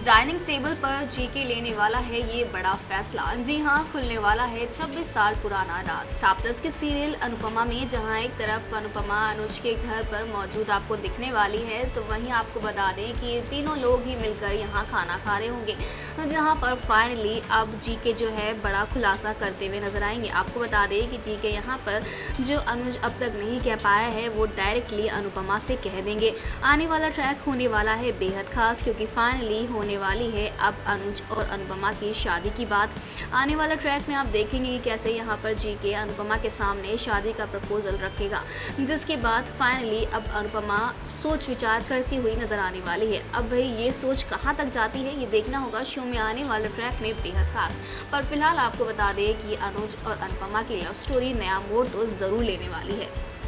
Dining table पर GK लेने वाला है ये बड़ा फैसला। जी हाँ, खुलने वाला है 26 साल पुराना राज। स्टार प्लस के सीरियल अनुपमा में जहाँ एक तरफ अनुपमा अनुज के घर पर मौजूद आपको दिखने वाली है, तो वहीं आपको बता दें कि ये तीनों लोग ही मिलकर यहाँ खाना खा रहे होंगे, जहाँ पर फाइनली अब जीके जो है बड़ा खुलासा करते हुए नजर आएंगे। आपको बता दें कि जीके यहाँ पर जो अनुज अब तक नहीं कह पाया है वो डायरेक्टली अनुपमा से कह देंगे। आने वाला ट्रैक होने वाला है बेहद खास, क्योंकि फाइनली होने वाली है अब अनुज और अनुपमा की शादी की बात। आने वाला ट्रैक में आप देखेंगे कि कैसे यहाँ पर जीके अनुपमा के सामने शादी का प्रपोजल रखेगा, जिसके बाद फाइनली अब अनुपमा सोच विचार करती हुई नजर आने वाली है। अब भाई ये सोच कहाँ तक जाती है ये देखना होगा शो में आने वाले ट्रैक में बेहद खास। पर फिलहाल आपको बता दें कि अनुज और अनुपमा की लव स्टोरी नया मोड़ तो जरूर लेने वाली है।